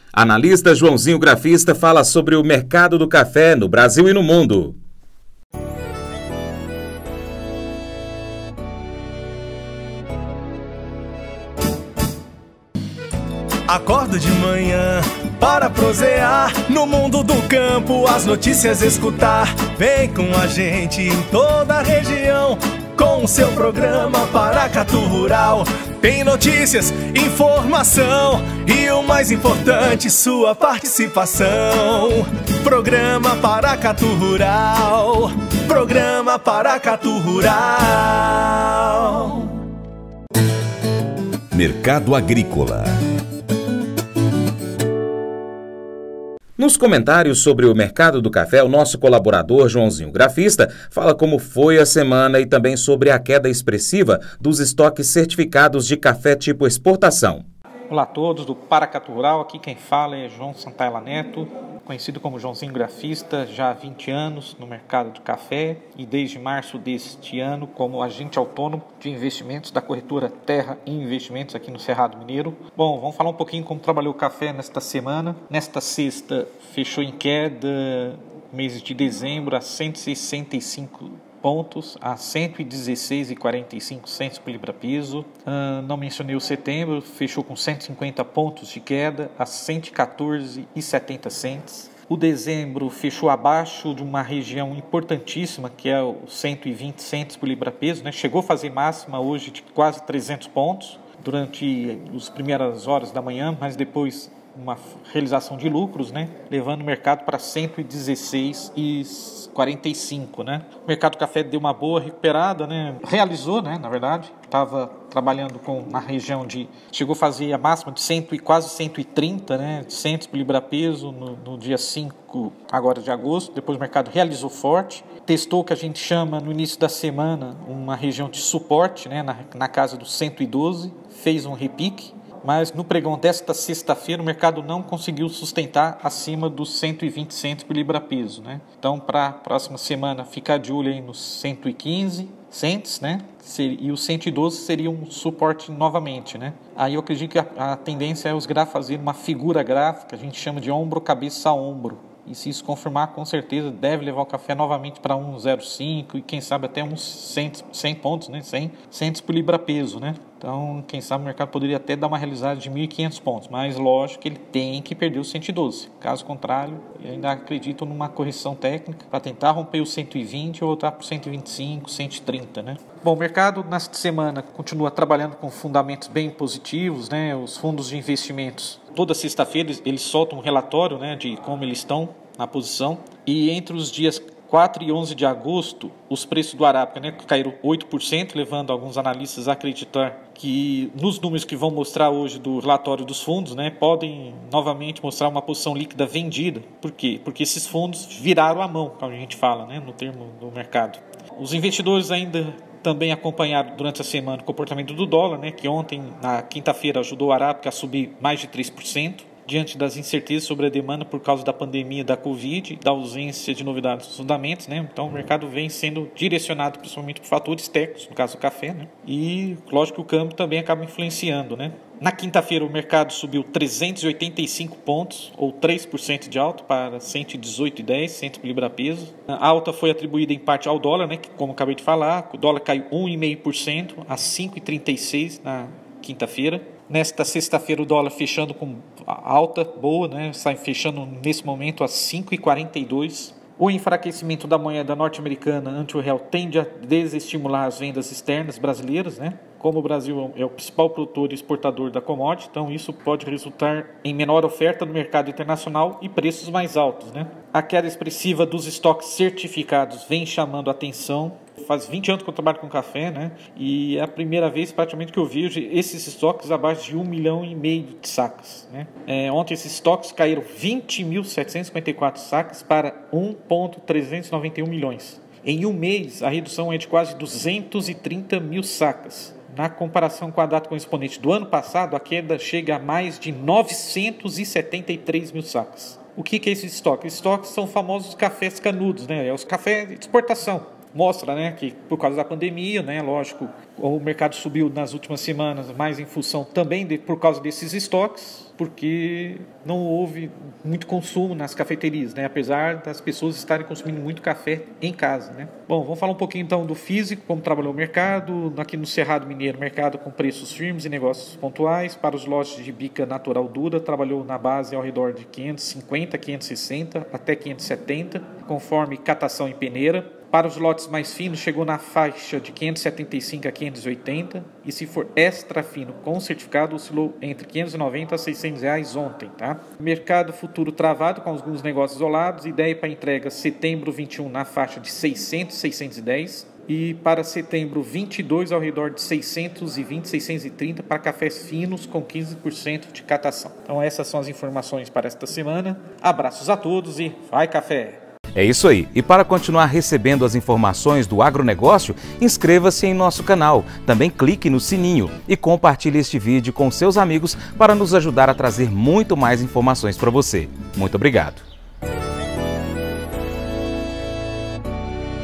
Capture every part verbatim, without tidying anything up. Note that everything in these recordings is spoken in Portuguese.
Analista Joãozinho Grafista fala sobre o mercado do café no Brasil e no mundo. Acordo de manhã para prosear no mundo do campo, as notícias escutar. Vem com a gente em toda a região com o seu programa Paracatu Rural. Tem notícias, informação e o mais importante, sua participação. Programa Paracatu Rural. Programa Paracatu Rural. Mercado Agrícola. Nos comentários sobre o mercado do café, o nosso colaborador Joãozinho Grafista fala como foi a semana e também sobre a queda expressiva dos estoques certificados de café tipo exportação. Olá a todos do Paracatu Rural, aqui quem fala é João Santayla Neto, conhecido como Joãozinho Grafista, já há vinte anos no mercado de café e desde março deste ano como agente autônomo de investimentos da corretora Terra e Investimentos aqui no Cerrado Mineiro. Bom, vamos falar um pouquinho como trabalhou o café nesta semana. Nesta sexta fechou em queda, mês de dezembro, a cento e sessenta e cinco pontos, a cento e dezesseis reais e quarenta e cinco centavos por libra-peso. Uh, não mencionei o setembro, fechou com cento e cinquenta pontos de queda, a cento e quatorze reais e setenta centavos. O dezembro fechou abaixo de uma região importantíssima, que é o cento e vinte centavos por libra-peso, né? Chegou a fazer máxima hoje de quase trezentos pontos durante as primeiras horas da manhã, mas depois uma realização de lucros, né, levando o mercado para cento e dezesseis reais e quarenta e cinco, né? O mercado do café deu uma boa recuperada, né? Realizou, né, na verdade, estava trabalhando com na região de chegou a fazer a máxima de cem e quase cento e trinta, né, cento por libra-peso no, no dia cinco agora de agosto. Depois o mercado realizou forte, testou o que a gente chama no início da semana uma região de suporte, né, na, na casa dos cento e doze, fez um repique. Mas no pregão desta sexta-feira o mercado não conseguiu sustentar acima dos cento e vinte centavos por libra-peso, né? Então, para a próxima semana, ficar de olho aí nos cento e quinze centavos, né? E os cento e doze seria um suporte novamente, né? Aí eu acredito que a, a tendência é os gráficos fazerem uma figura gráfica, a gente chama de ombro, cabeça a ombro. E se isso confirmar, com certeza deve levar o café novamente para um vírgula zero cinco e quem sabe até uns cem, cem pontos, né? cem centavos por libra-peso, né? Então, quem sabe o mercado poderia até dar uma realizada de mil e quinhentos pontos, mas lógico que ele tem que perder os cento e doze. Caso contrário, eu ainda acredito numa correção técnica para tentar romper os cento e vinte e voltar para os cento e vinte e cinco, cento e trinta, né? Bom, o mercado nesta semana continua trabalhando com fundamentos bem positivos, né? Os fundos de investimentos, toda sexta-feira eles, eles soltam um relatório, né, de como eles estão na posição, e entre os dias quatro e onze de agosto, os preços do Arábica, né, caíram oito por cento, levando alguns analistas a acreditar que nos números que vão mostrar hoje do relatório dos fundos, né, podem novamente mostrar uma posição líquida vendida. Por quê? Porque esses fundos viraram a mão, como a gente fala, né, no termo do mercado. Os investidores ainda também acompanharam durante a semana o comportamento do dólar, né, que ontem, na quinta-feira, ajudou o Arábica a subir mais de três por cento. Diante das incertezas sobre a demanda por causa da pandemia da Covid, da ausência de novidades nos fundamentos, né? Então o mercado vem sendo direcionado principalmente por fatores técnicos, no caso do café, né? E lógico que o câmbio também acaba influenciando, né? Na quinta-feira o mercado subiu trezentos e oitenta e cinco pontos, ou três por cento de alta, para cento e dezoito reais e dez centavos por libra-peso. A alta foi atribuída em parte ao dólar, né? Que, como acabei de falar, o dólar caiu um vírgula cinco por cento a cinco reais e trinta e seis centavos na quinta-feira. Nesta sexta-feira o dólar fechando com alta boa, né? Sai fechando nesse momento a cinco reais e quarenta e dois centavos. O enfraquecimento da moeda norte-americana ante o real tende a desestimular as vendas externas brasileiras, né? Como o Brasil é o principal produtor e exportador da commodity, então isso pode resultar em menor oferta no mercado internacional e preços mais altos, né? A queda expressiva dos estoques certificados vem chamando a atenção. Faz vinte anos que eu trabalho com café, né? E é a primeira vez praticamente que eu vejo esses estoques abaixo de um milhão e meio de sacas, né? É, ontem esses estoques caíram vinte mil setecentos e cinquenta e quatro sacas para um vírgula trezentos e noventa e um milhões. Em um mês, a redução é de quase duzentos e trinta mil sacas. Na comparação com a data correspondente do ano passado, a queda chega a mais de novecentos e setenta e três mil sacas. O que é esses estoques? Esses estoques são famosos cafés canudos, né? É os cafés de exportação. Mostra, né, que por causa da pandemia, né, lógico, o mercado subiu nas últimas semanas, mais em função também de, por causa desses estoques, porque não houve muito consumo nas cafeterias, né? Apesar das pessoas estarem consumindo muito café em casa, né? Bom, vamos falar um pouquinho então do físico, como trabalhou o mercado. Aqui no Cerrado Mineiro, mercado com preços firmes e negócios pontuais. Para os lotes de bica natural dura, trabalhou na base ao redor de quinhentos e cinquenta, quinhentos e sessenta até quinhentos e setenta, conforme catação em peneira. Para os lotes mais finos, chegou na faixa de quinhentos e setenta e cinco a quinhentos e oitenta, e se for extra fino com certificado, oscilou entre quinhentos e noventa a seiscentos reais ontem, tá? Mercado futuro travado com alguns negócios isolados, ideia para entrega setembro vinte e um na faixa de seiscentos, seiscentos e dez, e para setembro vinte e dois ao redor de seiscentos e vinte, seiscentos e trinta para cafés finos com quinze por cento de catação. Então essas são as informações para esta semana. Abraços a todos e vai café! É isso aí. E para continuar recebendo as informações do agronegócio, inscreva-se em nosso canal. Também clique no sininho e compartilhe este vídeo com seus amigos para nos ajudar a trazer muito mais informações para você. Muito obrigado.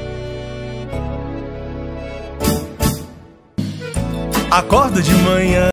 Acorda de manhã.